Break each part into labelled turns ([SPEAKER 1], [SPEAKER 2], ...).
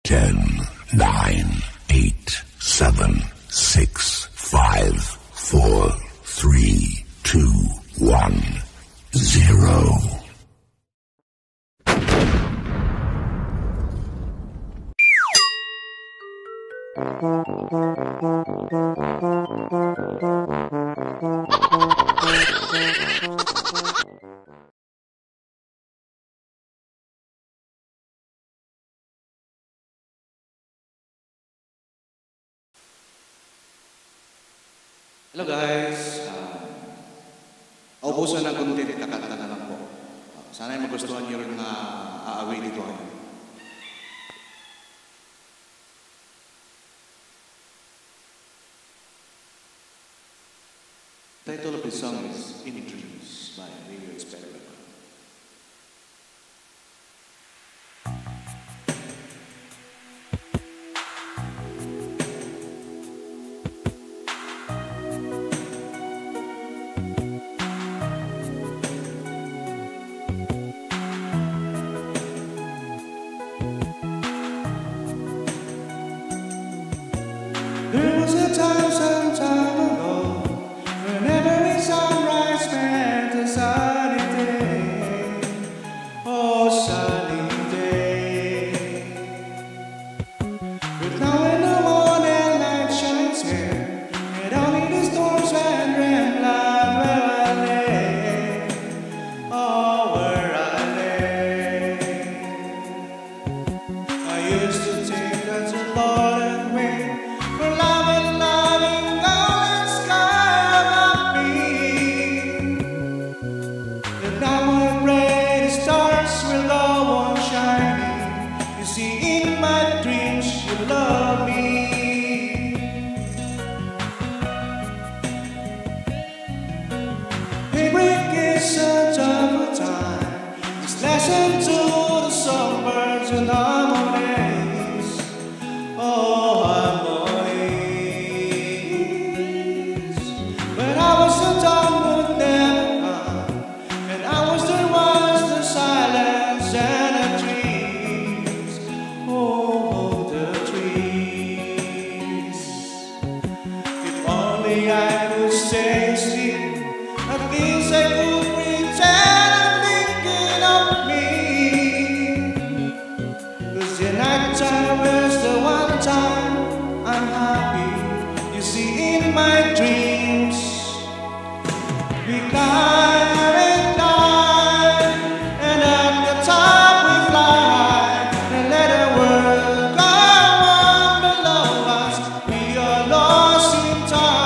[SPEAKER 1] 10, 9, 8, 7, 6, 5, 4, 3, 2, 1, 0.
[SPEAKER 2] Hello guys, naubusan ng content, kakanta na lang po. Sana ay magustuhan niyo rin na aaway dito ngayon. Title of the song is In Dreams by Radio Experiment. There was a time, some time ago, when every sunrise meant a sunny day. Oh, sunny day. But now when the morning light shines here, and only the storms and rain blood where I lay. Oh, where I lay. I used to think that's a lot of way. Love me. Daybreak is a tough time. Just listen to the songbirds and harmonies. Oh, harmonies. But I was so dumb would never come, and I was the ones, the silence and the dreams. Oh, the I could stay asleep, at least I could pretend thinking of me. 'Cause the night time was the one time I'm happy. You see, in my dreams, we climb and climb, and at the top we fly, and let the world go on below us. We are lost in time.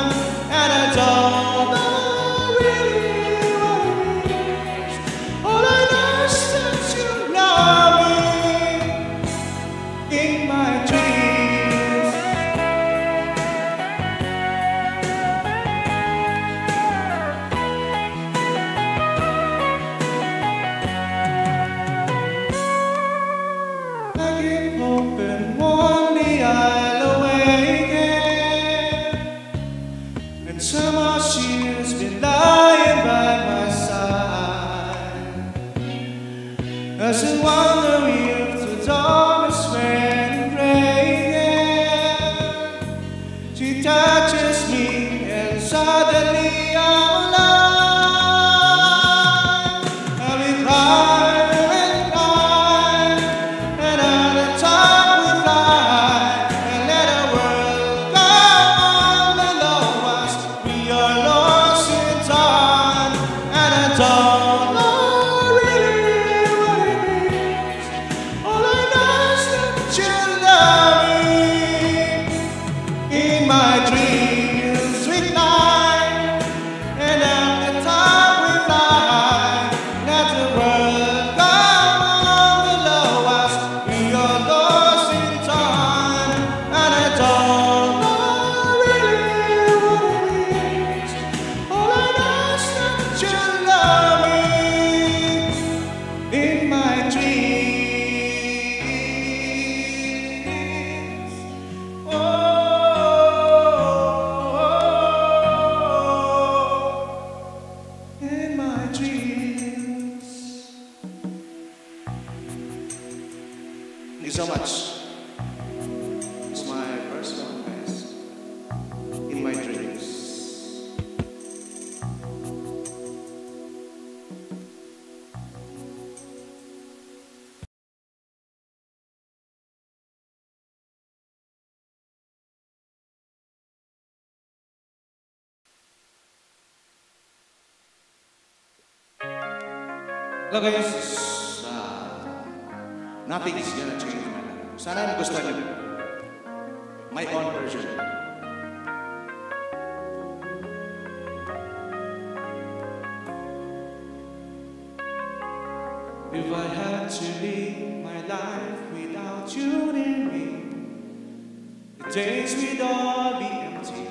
[SPEAKER 2] Hoping one day I'll awaken, and somehow she's been lying by my side. As I wonder if the dawn is when breaking, she touches me and suddenly I'm alive. My dreams we climb, and at the top we fly. Let the world go on below us. We are lost in time, and I don't know really what it is. All I know is that you love me in my dreams. Oh. Thank you so much. Hello guys, nothing is gonna change my life. Sana gusto niyo my own version. If I had to live my life without you near me, the days would all be empty.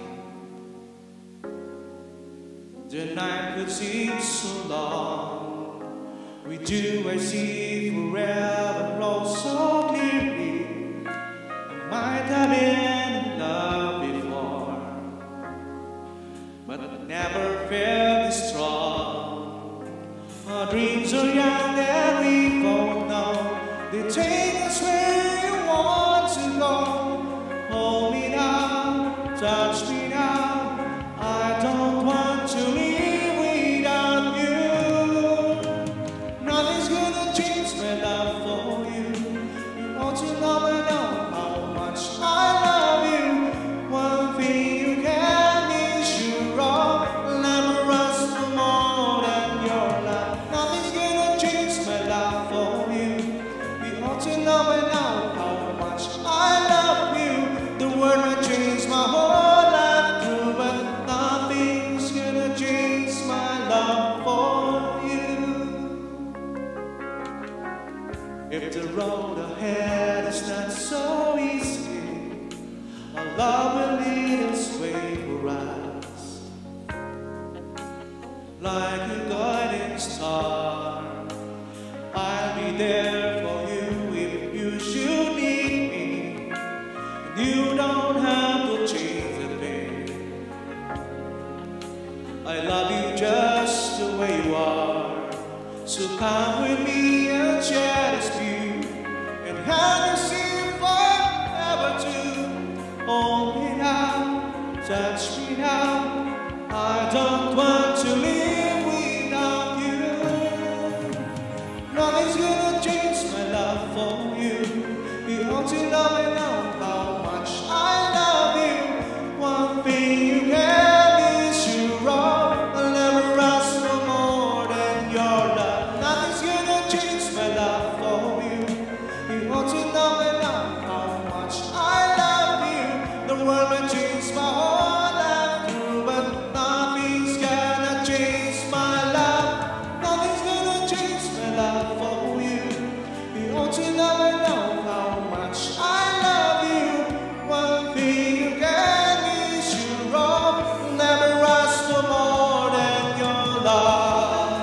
[SPEAKER 2] The night could seem so long. With you I see forever flow so clearly. I might have been in love before, but never felt this strong. Our dreams are young and we both know they take us where you want to go. Hold me now, touch me now. I don't want to leave without you. Nothing's gonna change my love for you. You ought to know and know how much I love you. One thing you can be sure of, never rush for more than your love. Nothing's gonna change my love for you. You ought to know and know how much I love you. The word might change my whole life through, but nothing's gonna change my love for you. If the road ahead is not so easy, our love will lead us way for us. Like a guiding star, I'll be there for you if you should need me. And you don't have to change a thing. I love you just the way you are. So come with me and share this view, and have you see forever too. Hold me now, touch me now. I don't want to live without you. Nothing's gonna change my love for you. You ought to know and know how much I love you. One thing you can be sure of, I'll never ask for more than your love. Nothing's gonna change my love for you. You ought to know and know how much I love you. The world might change my whole life through, but nothing's gonna change my love. Nothing's gonna change my love for you. You ought to know and know how much I love you. One thing you can be sure of, never ask for more than your love.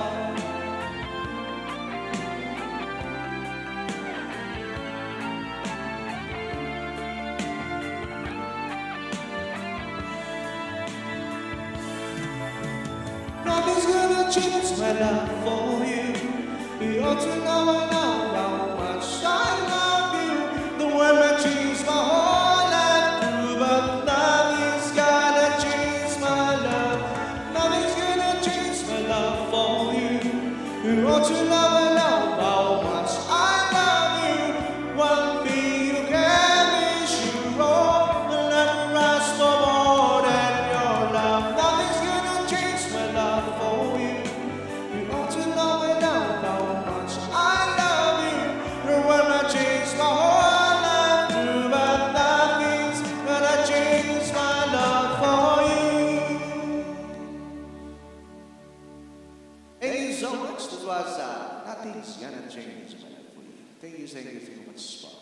[SPEAKER 2] Nothing's gonna change my love for you. You ought to know and know how much I love you. The world might change my whole life through, but nothing's gonna change my love. Nothing's gonna change my love for you. You ought to know and know how much I love you. One thing you can be sure of, I'll never ask for more than your love. Nothing's gonna change my love for you. You ought to know and know how much I love you. The world might change my whole life through, but nothing's gonna change my love for you. Thank you so much. This was Nothing's Gonna Change My Life for You. Thank you so much, Spock.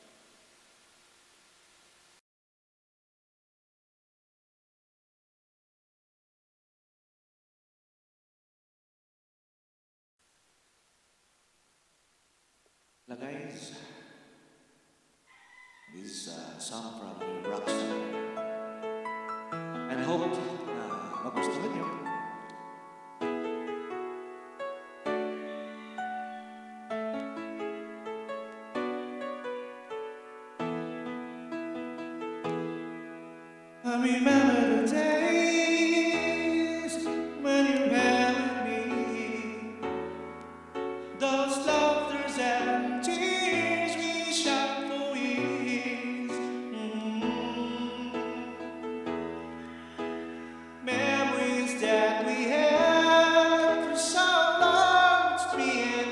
[SPEAKER 2] Now guys, this song from Rockstar, and hope magustuhan niyo. I remember the days when you were with me, those laughters and tears we shed for years. Memories that we had for so long, me and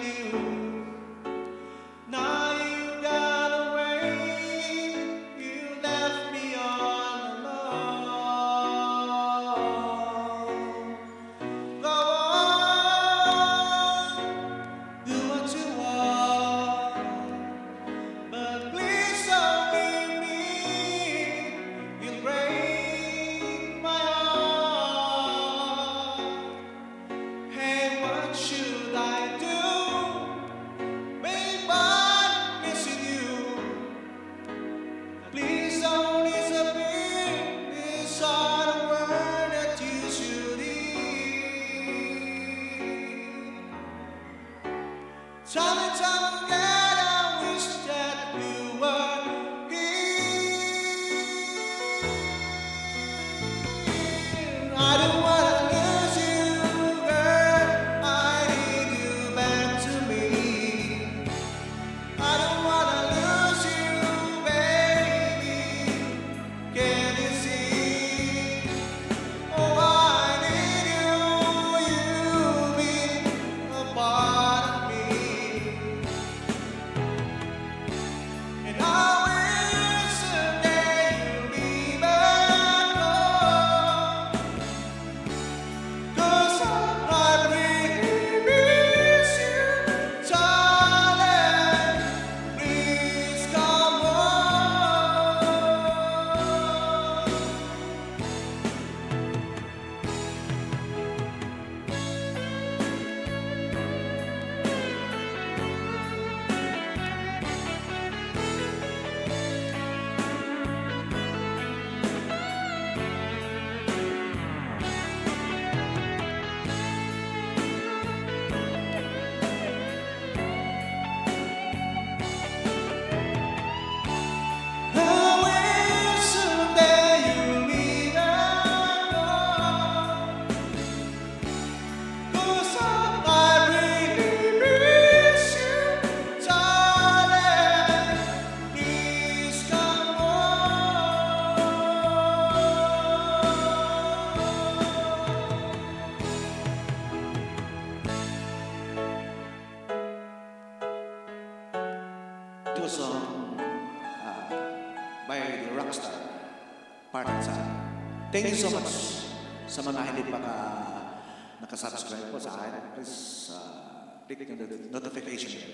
[SPEAKER 2] by the rockstar Party Time. Thank you so much sa mga hindi pa nakasubscribe po sa akin. Please click the notification bell.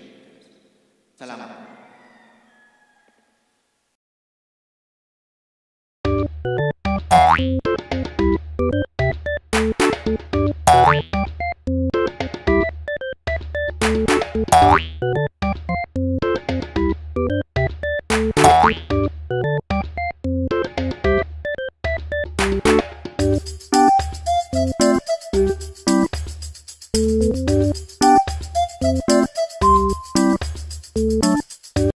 [SPEAKER 2] Salamat.